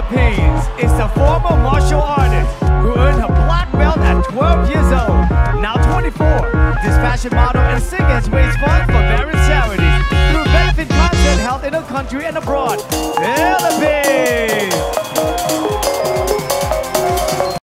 Haynes is a former martial artist who earned her black belt at 12 years old. Now 24, this fashion model and singer has raised funds for various charities through benefit content held in the country and abroad. Philippines!